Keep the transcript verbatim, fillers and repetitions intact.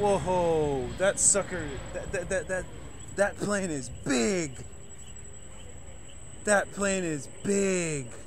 Whoa, that sucker, that, that, that, that, that plane is big. That plane is big.